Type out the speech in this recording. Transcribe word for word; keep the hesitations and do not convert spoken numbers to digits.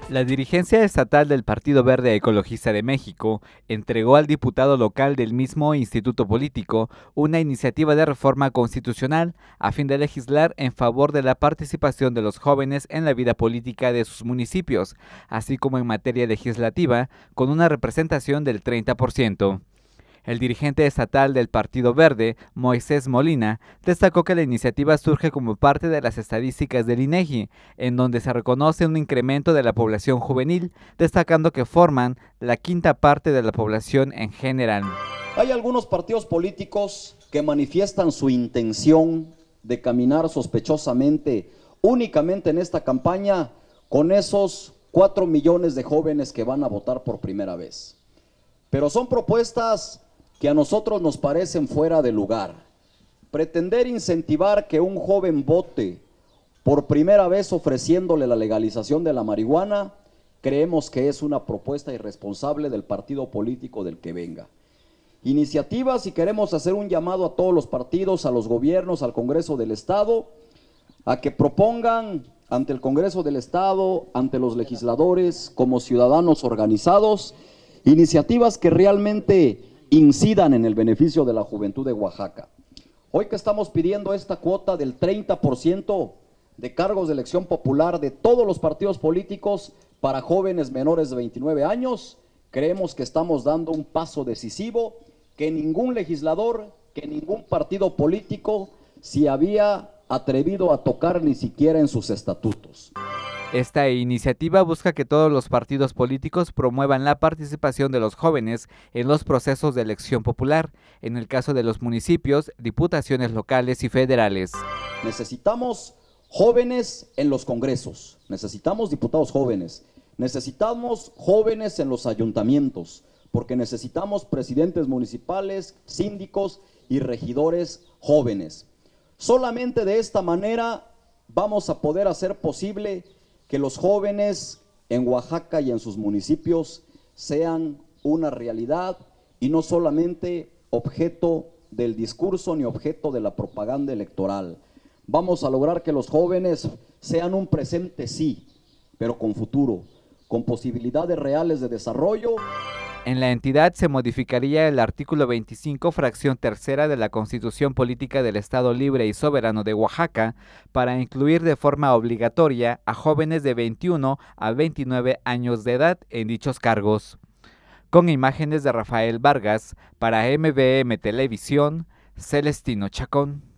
La dirigencia estatal del Partido Verde Ecologista de México entregó al diputado local del mismo instituto político una iniciativa de reforma constitucional a fin de legislar en favor de la participación de los jóvenes en la vida política de sus municipios, así como en materia legislativa, con una representación del treinta por ciento. El dirigente estatal del Partido Verde, Moisés Molina, destacó que la iniciativa surge como parte de las estadísticas del INEGI, en donde se reconoce un incremento de la población juvenil, destacando que forman la quinta parte de la población en general. Hay algunos partidos políticos que manifiestan su intención de caminar sospechosamente únicamente en esta campaña con esos cuatro millones de jóvenes que van a votar por primera vez. Pero son propuestas que a nosotros nos parecen fuera de lugar. Pretender incentivar que un joven vote por primera vez ofreciéndole la legalización de la marihuana, creemos que es una propuesta irresponsable del partido político del que venga. Iniciativas, y queremos hacer un llamado a todos los partidos, a los gobiernos, al Congreso del Estado, a que propongan ante el Congreso del Estado, ante los legisladores, como ciudadanos organizados, iniciativas que realmente incidan en el beneficio de la juventud de Oaxaca. Hoy que estamos pidiendo esta cuota del treinta por ciento de cargos de elección popular de todos los partidos políticos para jóvenes menores de veintinueve años, creemos que estamos dando un paso decisivo que ningún legislador, que ningún partido político se había atrevido a tocar ni siquiera en sus estatutos. Esta iniciativa busca que todos los partidos políticos promuevan la participación de los jóvenes en los procesos de elección popular, en el caso de los municipios, diputaciones locales y federales. Necesitamos jóvenes en los congresos, necesitamos diputados jóvenes, necesitamos jóvenes en los ayuntamientos, porque necesitamos presidentes municipales, síndicos y regidores jóvenes. Solamente de esta manera vamos a poder hacer posible que los jóvenes en Oaxaca y en sus municipios sean una realidad y no solamente objeto del discurso ni objeto de la propaganda electoral. Vamos a lograr que los jóvenes sean un presente, sí, pero con futuro, con posibilidades reales de desarrollo. En la entidad se modificaría el artículo veinticinco, fracción tercera de la Constitución Política del Estado Libre y Soberano de Oaxaca para incluir de forma obligatoria a jóvenes de veintiuno a veintinueve años de edad en dichos cargos. Con imágenes de Rafael Vargas, para M V M Televisión, Celestino Chacón.